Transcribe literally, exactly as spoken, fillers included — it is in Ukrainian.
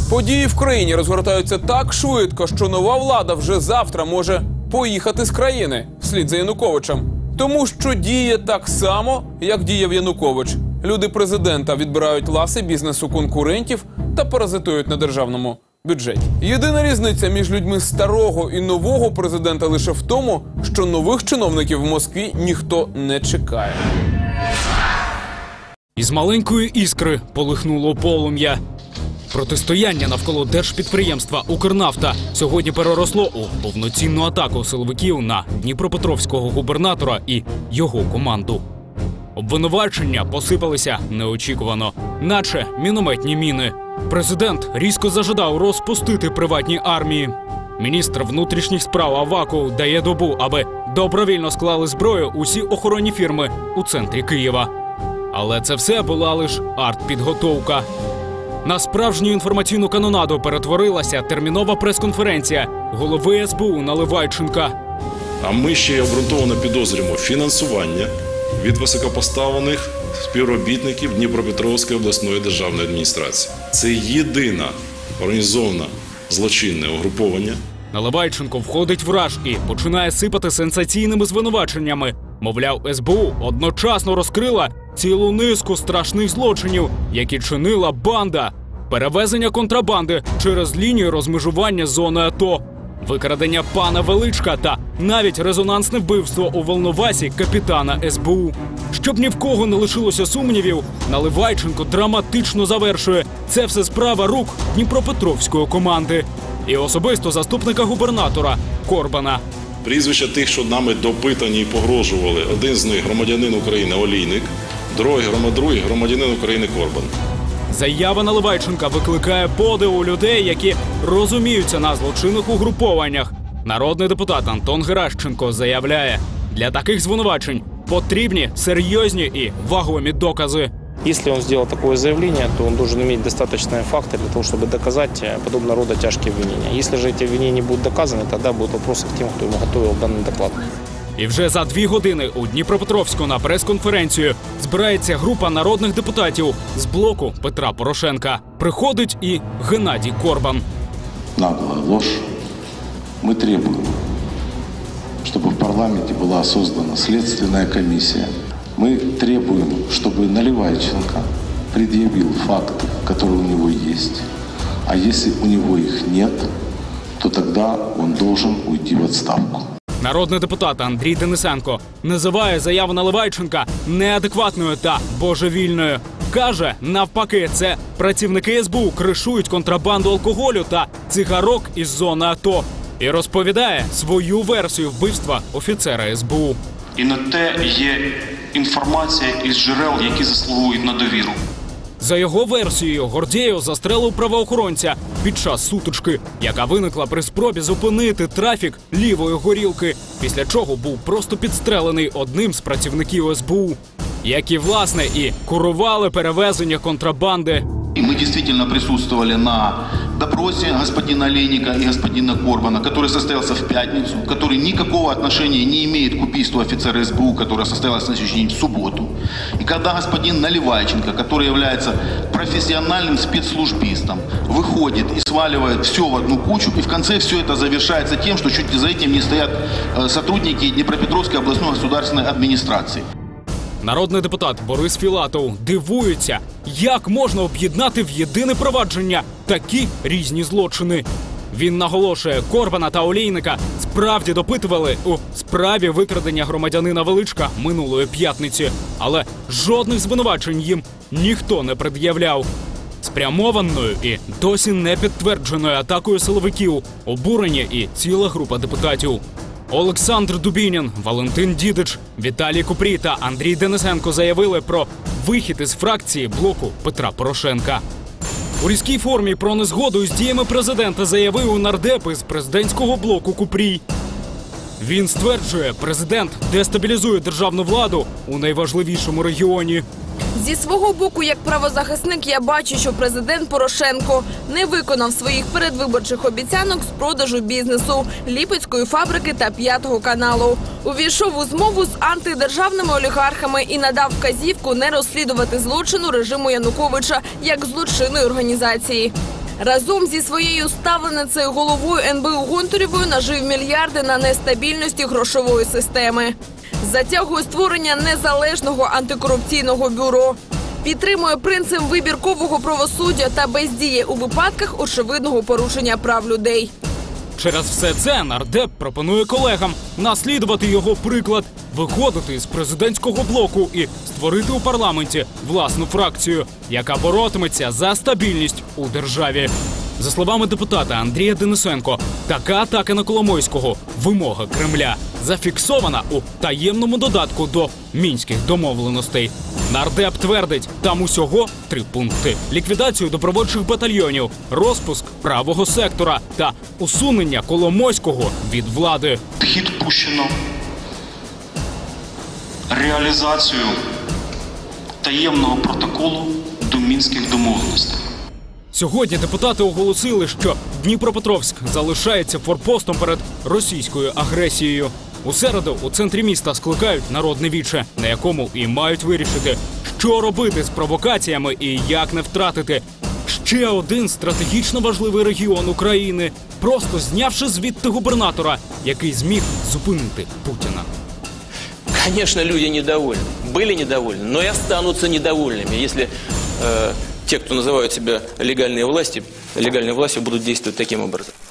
Події в країні розгортаються так швидко, що нова влада вже завтра може поїхати з країни вслід за Януковичем. Тому що діє так само, як діяв Янукович. Люди президента відбирають ласи бізнесу конкурентів та паразитують на державному бюджеті. Єдина різниця між людьми старого і нового президента лише в тому, що нових чиновників в Москві ніхто не чекає. Із маленької іскри полихнуло полум'я. Протистояння навколо держпідприємства «Укрнафта» сьогодні переросло у повноцінну атаку силовиків на дніпропетровського губернатора і його команду. Обвинувачення посипалися неочікувано, наче мінометні міни. Президент різко зажадав розпустити приватні армії. Міністр внутрішніх справ Аваков дає добу, аби добровільно склали зброю усі охоронні фірми у центрі Києва. Але це все була лише артпідготовка. На справжню інформаційну канонаду перетворилася термінова прес-конференція голови ес бе у Наливайченка. А ми ще й обґрунтовано підозрюємо фінансування від високопоставлених співробітників Дніпропетровської обласної державної адміністрації. Це єдине організоване злочинне угруповання. Наливайченко входить в раж і починає сипати сенсаційними звинуваченнями. Мовляв, ес бе у одночасно розкрила цілу низку страшних злочинів, які чинила банда. Перевезення контрабанди через лінію розмежування зони АТО, викрадення пана Величка та навіть резонансне вбивство у Волновасі капітана ес бе у. Щоб ні в кого не лишилося сумнівів, Наливайченко драматично завершує: це все справа рук дніпропетровської команди. І особисто заступника губернатора Корбана. Прізвища тих, що нами допитані і погрожували. Один з них – громадянин України Олійник, другий – громадянин України Корбан. Заява Наливайченка викликає подив у людей, які розуміються на злочинних угрупованнях. Народний депутат Антон Геращенко заявляє, для таких звинувачень потрібні серйозні і вагомі докази. Если он сделал такое заявление, то он должен иметь достаточные факты для того, чтобы доказать подобного рода тяжкие обвинения. Если же эти обвинения будут доказаны, тогда будут вопросы к тем, кто ему готовил данный доклад. І вже за дві години у Дніпропетровську на прес-конференцію збирається група народних депутатів з блоку Петра Порошенка. Приходить і Геннадій Корбан. Наглая ложь. Мы требуем, чтобы в парламенте была создана следственная комиссия. Мы требуем, чтобы Наливайченко предъявил факты, которые у него есть. А если у него их нет, то тогда он должен уйти в отставку. Народний депутат Андрій Денисенко називає заяву Наливайченка неадекватною та божевільною. Каже, навпаки, це працівники ес бе у кришують контрабанду алкоголю та цигарок із зони АТО. І розповідає свою версію вбивства офіцера ес бе у. І на те є інформація із джерел, які заслуговують на довіру. За його версією, Гордєєв застрелив правоохоронця під час сутички, яка виникла при спробі зупинити трафік лівої горілки, після чого був просто підстрелений одним з працівників ес бе у, які, власне, і курували перевезення контрабанди. И мы действительно присутствовали на допросе господина Олейника и господина Корбана, который состоялся в пятницу, который никакого отношения не имеет к убийству офицера ес бе у, которое состоялось на следующий день в субботу. И когда господин Наливайченко, который является профессиональным спецслужбистом, выходит и сваливает все в одну кучу, и в конце все это завершается тем, что чуть за этим не стоят сотрудники Днепропетровской областной государственной администрации. Народний депутат Борис Філатов дивується, як можна об'єднати в єдине провадження такі різні злочини. Він наголошує, Корбана та Олійника справді допитували у справі викрадення громадянина Величка минулої п'ятниці, але жодних звинувачень їм ніхто не пред'являв. Спрямованою і досі не підтвердженою атакою силовиків обурені і ціла група депутатів. Олександр Дубінін, Валентин Дідич, Віталій Купрій та Андрій Денисенко заявили про вихід із фракції блоку Петра Порошенка. У різкій формі про незгоду з діями президента заявив у нардеп із президентського блоку Купрій. Він стверджує, президент дестабілізує державну владу у найважливішому регіоні. Зі свого боку, як правозахисник, я бачу, що президент Порошенко не виконав своїх передвиборчих обіцянок з продажу бізнесу, Липецької фабрики та П'ятого каналу. Увійшов у змову з антидержавними олігархами і надав вказівку не розслідувати злочину режиму Януковича як злочинної організації. Разом зі своєю ставленицею головою ен бе у Гонтаревою нажив мільярди на нестабільності грошової системи. Затягує створення незалежного антикорупційного бюро. Підтримує принцип вибіркового правосуддя та бездіє у випадках очевидного порушення прав людей. Через все це нардеп пропонує колегам наслідувати його приклад, виходити з президентського блоку і створити у парламенті власну фракцію, яка боротиметься за стабільність у державі. За словами депутата Андрія Денисенко, така атака на Коломойського – вимога Кремля, зафіксована у таємному додатку до мінських домовленостей. Нардеп твердить, там усього три пункти: ліквідацію добровольчих батальйонів, розпуск правого сектора та усунення Коломойського від влади. Хід пущено реалізацію таємного протоколу до мінських домовленостей. Сьогодні депутати оголосили, що Дніпропетровськ залишається форпостом перед російською агресією. У середу у центрі міста скликають народне віче, на якому і мають вирішити, що робити з провокаціями і як не втратити ще один стратегічно важливий регіон України, просто знявши звідти губернатора, який зміг зупинити Путіна. Конечно, люди недовольны, были недовольны, но и останутся недовольными, если э, те, кто называют себя легальные власти, легальной властью будут действовать таким образом.